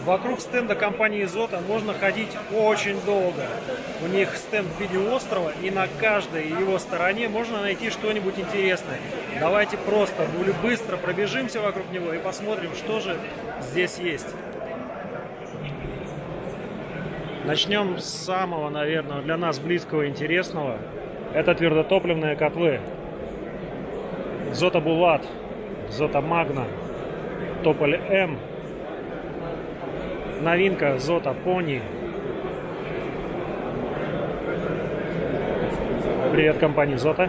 Вокруг стенда компании Zoto можно ходить очень долго. У них стенд в виде острова, и на каждой его стороне можно найти что-нибудь интересное. Давайте просто быстро пробежимся вокруг него и посмотрим, что же здесь есть. Начнем с самого, наверное, для нас близкого и интересного. Это твердотопливные котлы. Zoto Bulat, Zoto Magna, Тополь М. Новинка Zoto Pony. Привет компании Zoto.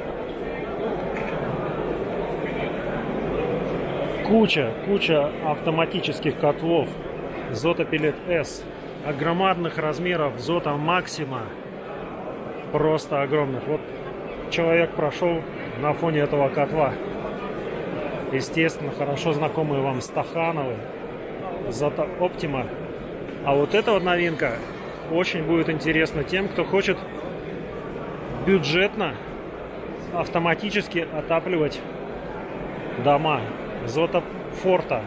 Куча автоматических котлов Zoto Pellet S. Громадных размеров Zoto Maxima. Просто огромных. Вот человек прошел на фоне этого котла. Естественно, хорошо знакомые вам Стахановы, Zoto Optima. А вот эта вот новинка очень будет интересна тем, кто хочет бюджетно автоматически отапливать дома. Zoto Forta.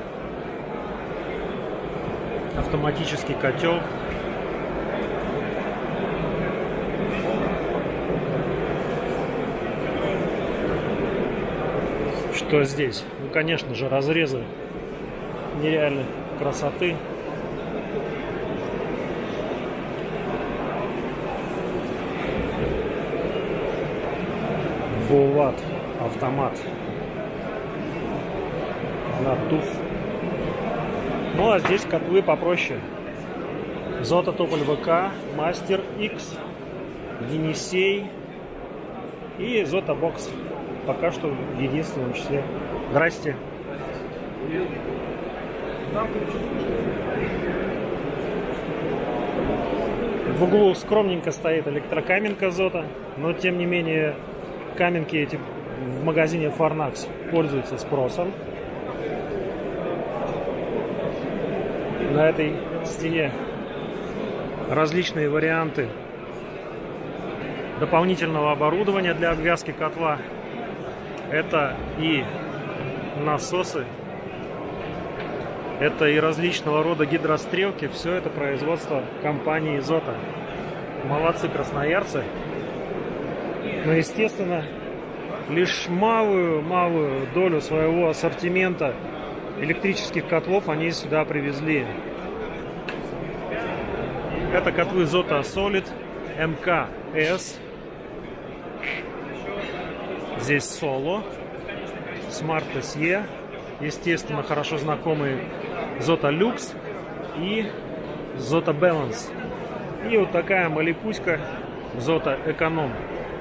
Автоматический котел. Что здесь? Ну, конечно же, разрезы нереальной красоты. Булат автомат. Натуф. Ну а здесь котлы попроще. Zoto Тополь ВК, Мастер X, Енисей и Zoto Box. Пока что в единственном числе. Здрасте. В углу скромненько стоит электрокаменка Zoto, но тем не менее каменки эти в магазине Farnax пользуются спросом. На этой стене различные варианты дополнительного оборудования для обвязки котла. Это и насосы, это и различного рода гидрострелки. Все это производство компании Zoto. Молодцы красноярцы. Но, естественно, лишь малую долю своего ассортимента электрических котлов они сюда привезли. Это котлы Zoto Solid МКС. Здесь Solo, Smart SE, естественно, хорошо знакомые Zoto Lux и Zoto Balance. И вот такая малипуська Zoto Econom.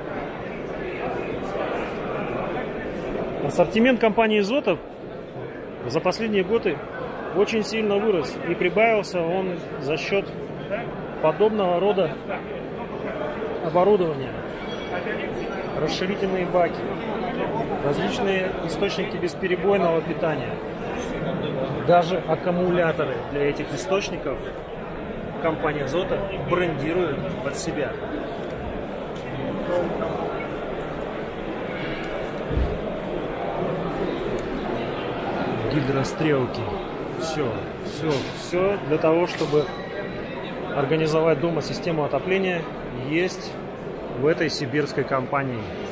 Ассортимент компании Zoto за последние годы очень сильно вырос, и прибавился он за счет подобного рода оборудования. Расширительные баки, различные источники бесперебойного питания, даже аккумуляторы для этих источников компания Zoto брендирует под себя. Гидрострелки. Все для того, чтобы организовать дома систему отопления, есть в этой сибирской компании.